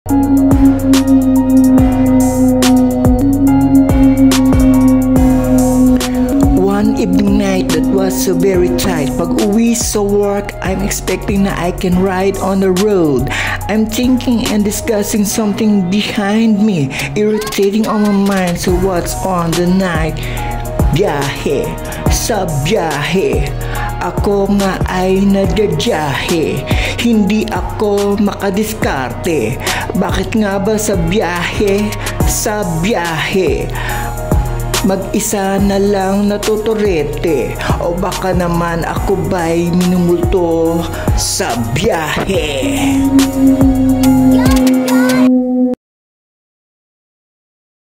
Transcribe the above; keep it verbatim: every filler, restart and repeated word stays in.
One evening night that was so very tight. Pag uwi sa work, I'm expecting na I can ride on the road. I'm thinking and discussing something behind me, irritating on my mind. So what's on the night? Biyahe, sa biyahe. Ako nga ay nagjajahe, hindi ako makadiskarte. Bakit nga ba sa biyahe? Sa biyahe mag-isa na lang natuturete, o baka naman ako ba'y minumulto sa biyahe?